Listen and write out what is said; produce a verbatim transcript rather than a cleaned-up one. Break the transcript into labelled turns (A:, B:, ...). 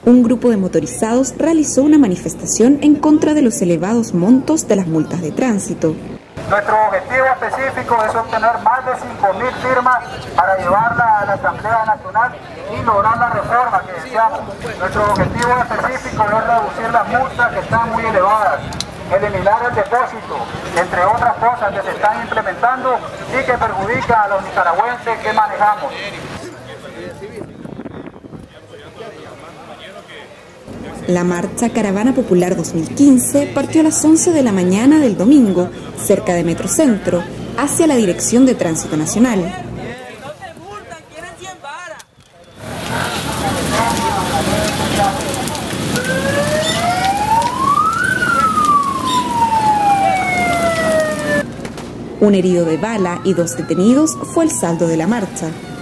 A: un grupo de motorizados realizó una manifestación en contra de los elevados montos de las multas de tránsito.
B: Nuestro objetivo específico es obtener más de cinco mil firmas para llevarla a la Asamblea Nacional y lograr la reforma que deseamos. Nuestro objetivo específico es reducir las multas que están muy elevadas, eliminar el depósito, entre otras cosas que se están implementando y que perjudican a los nicaragüenses que manejamos.
A: La marcha Caravana Popular dos mil quince partió a las once de la mañana del domingo, cerca de Metrocentro, hacia la Dirección de Tránsito Nacional. Un herido de bala y dos detenidos fue el saldo de la marcha.